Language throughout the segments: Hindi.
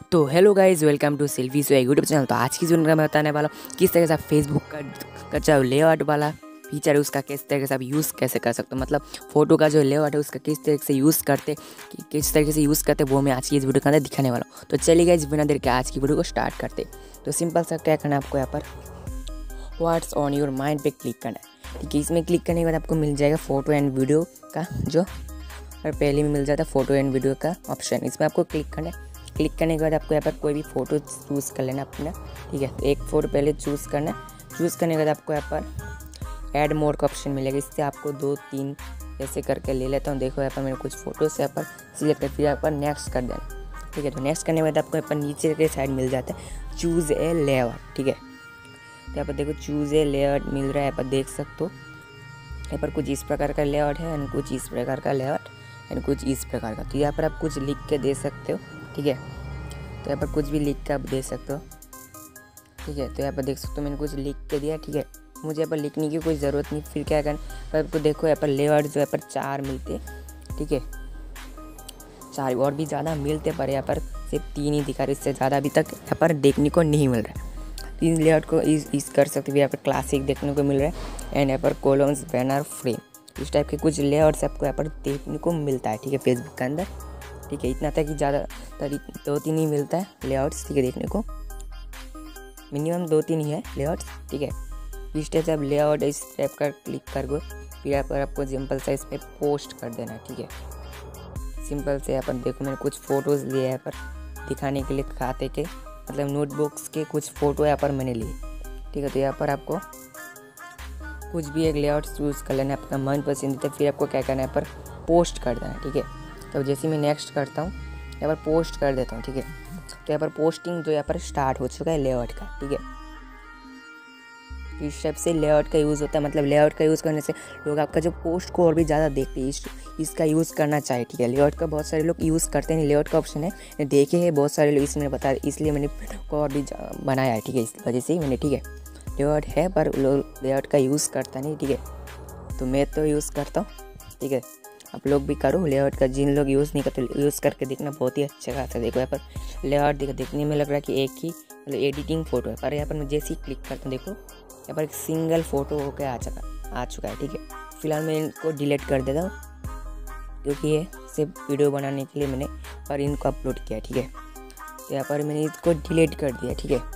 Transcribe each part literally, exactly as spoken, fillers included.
तो hello guys, welcome to selfie so YouTube channel. तो आज की वीडियो में मैं बताने वाला हूँ किस तरह से आप फेसबुक का का जो लेआउट वाला फीचर है उसका किस तरीके से आप यूज़ कैसे कर सकते हो। मतलब फोटो का जो लेआउट है उसका किस तरीके से यूज़ करते कि, किस तरीके से यूज़ करते वो मैं आज की इस वीडियो के अंदर दिखाने वाला हूँ। तो चलिए गाइज, बिना देर के आज की वीडियो को स्टार्ट करते। तो सिंपल सा क्या करना है आपको, यहाँ पर व्हाट्स ऑन योर माइंड पे क्लिक करना है। ठीक है, इसमें क्लिक करने के बाद आपको मिल जाएगा फोटो एंड वीडियो का जो और पहले में मिल जाता है फोटो एंड वीडियो का ऑप्शन। इसमें आपको क्लिक करना है। क्लिक करने के बाद आपको यहाँ पर कोई भी फ़ोटो चूज़ कर लेना अपना। ठीक है, तो एक फ़ोटो पहले चूज़ करना है। चूज़ करने के बाद आपको यहाँ पर ऐड मोर का ऑप्शन मिलेगा। इससे आपको दो तीन ऐसे करके ले लेता हूँ। देखो यहाँ पर मैंने कुछ फ़ोटोज़ यहाँ पर सिलेक्ट कर, फिर यहाँ पर नेक्स्ट कर देना। ठीक है, तो नेक्स्ट करने के बाद आपको यहाँ पर नीचे के साइड मिल जाता है चूज़ ए लेआउट। ठीक है, तो यहाँ पर देखो चूज़ ए लेआउट मिल रहा है, यहाँ पर देख सकते हो। यहाँ पर कुछ इस प्रकार का लेआउट है एंड कुछ इस प्रकार का लेआउट एंड कुछ इस प्रकार का। तो यहाँ पर आप कुछ लिख के दे सकते हो। ठीक है, तो यहाँ पर कुछ भी लिख के आप दे सकते हो। ठीक है, तो यहाँ पर देख सकते हो मैंने कुछ लिख के दिया। ठीक है, मुझे यहाँ पर लिखने की कोई ज़रूरत नहीं। फिर क्या करना, पर आपको देखो यहाँ पर लेआउट जो यहाँ पर चार मिलते हैं। ठीक है, चार और भी ज़्यादा मिलते पर यहाँ पर सिर्फ तीन ही दिखा रहे, इससे ज़्यादा अभी तक यहाँ पर देखने को नहीं मिल रहा है। तीन लेआउट को इस इस कर सकते हैं। यहाँ पर क्लासिक देखने को मिल रहा है एंड यहाँ पर कॉलम्स, बैनर, फ्रेम, इस टाइप के कुछ लेआउट्स आपको यहाँ पर देखने को मिलता है। ठीक है, फेसबुक के अंदर। ठीक है, इतना था कि ज़्यादा दो तीन ही मिलता है लेआउट्स। ठीक है, देखने को मिनिमम दो तीन ही है लेआउट्स। ठीक है, इस टाइप से आप लेआउट इस टाइप का क्लिक कर गो। फिर यहाँ पर आपको सिंपल सा इस पर पोस्ट कर देना है। ठीक है, सिंपल से यहाँ पर देखो मैंने कुछ फ़ोटोज़ लिए यहाँ पर दिखाने के लिए, खाते के मतलब नोटबुक्स के कुछ फ़ोटो यहाँ पर मैंने लिए। ठीक है, तो यहाँ पर आपको कुछ भी एक लेआउट चूज़ कर लेना है अपना मन पसंदीदा। फिर आपको क्या करना है, यहाँ पर पोस्ट कर देना है। ठीक है, तो जैसे मैं नेक्स्ट करता हूँ यहाँ पर पोस्ट कर देता हूँ। ठीक है, तो यहाँ पर पोस्टिंग जो यहाँ पर स्टार्ट हो चुका है लेआउट का। ठीक है, इस टाइप से लेआउट का यूज़ होता है। मतलब लेआउट का यूज़ करने से लोग आपका जो पोस्ट को और भी ज़्यादा देखते हैं। इस इसका यूज़ करना चाहिए। ठीक है, लेआउट का बहुत सारे लोग यूज़ करते हैं। लेआउट का ऑप्शन है, देखे हैं बहुत सारे लोग, इसमें बता इसलिए मैंने को और भी बनाया है। ठीक है, इस वजह से ही मैंने, ठीक है, लेआउट है पर लोग लेआउट का यूज़ करता नहीं। ठीक है, तो मैं तो यूज़ करता हूँ। ठीक है, आप लोग भी करो लेआउट का। जिन लोग यूज़ नहीं करते यूज़ करके देखना, बहुत ही अच्छा खासा। देखो यहाँ पर लेआउट देखो, देखने में लग रहा है कि एक ही मतलब एडिटिंग फ़ोटो है, पर यहाँ पर मैं जैसे ही क्लिक करता हूँ देखो यहाँ पर एक सिंगल फ़ोटो होकर आ चुका आ चुका है। ठीक है, फिलहाल मैं इनको डिलीट कर देता हूँ क्योंकि ये सिर्फ वीडियो बनाने के लिए मैंने और इनको अपलोड किया। ठीक है, तो यहाँ पर मैंने इसको डिलीट कर दिया। ठीक है,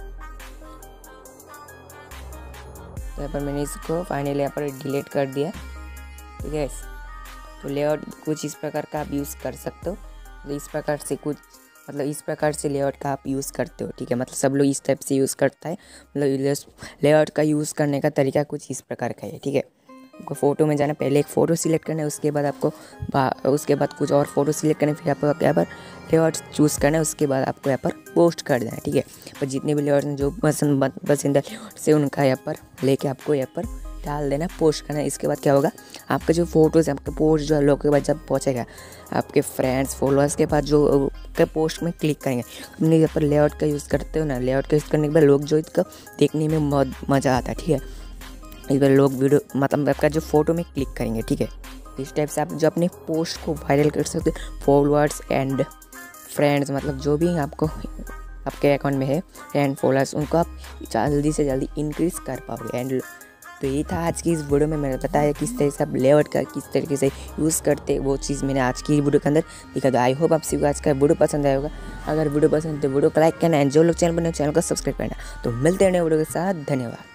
तो यहाँ पर मैंने इसको फाइनली यहाँ पर डिलीट कर दिया। ठीक है, तो लेआउट कुछ इस प्रकार का आप यूज़ कर सकते हो। तो इस प्रकार से कुछ मतलब इस प्रकार से लेआउट का आप यूज़ करते हो। ठीक है, मतलब सब लोग इस टाइप से यूज़ करता है। मतलब लेआउट का यूज़ करने का तरीका कुछ इस प्रकार का है। ठीक है, आपको फ़ोटो में जाना, पहले एक फ़ोटो सिलेक्ट करना है, उसके बाद आपको उसके बाद कुछ और फोटो सिलेक्ट करना है, फिर आपको यहाँ पर लेआउट चूज़ करना है, उसके बाद आपको यहाँ पर पोस्ट कर देना है। ठीक है, पर जितने भी लेआउट जो पसंद पसंद है से उनका यहाँ पर लेके आपको यहाँ पर डाल देना, पोस्ट करना है। इसके बाद क्या होगा, आपके जो फोटोज़ हैं, आपके पोस्ट जो लोगों के पास जब पहुंचेगा, आपके फ्रेंड्स फॉलोअर्स के पास जो के पोस्ट में क्लिक करेंगे, अपने यहाँ पर लेआउट का यूज़ करते हो ना, लेआउट का यूज़ करने के बाद लोग जो इसका देखने में बहुत मज़ा आता है। ठीक है, इस बार लोग वीडियो मतलब आपका जो फोटो में क्लिक करेंगे। ठीक है, इस टाइप से आप जो अपने पोस्ट को वायरल कर सकते हो। फॉलोअर्स एंड फ्रेंड्स मतलब जो भी आपको आपके अकाउंट में है एंड फॉलोअर्स, उनको आप जल्दी से जल्दी इंक्रीज़ कर पाओगे। एंड तो ये था आज की इस वीडियो में मैंने बताया किस तरह से आप लेआउट का किस तरीके से यूज़ करते, वो चीज़ मैंने आज की वीडियो के अंदर दिखा दो। आई होप आप सभी को आज का वीडियो पसंद आया होगा। अगर वीडियो पसंद है तो वीडियो को लाइक करना है, जो लोग चैनल बने चैनल को सब्सक्राइब करना। तो मिलते हैं नए वीडियो के साथ, धन्यवाद।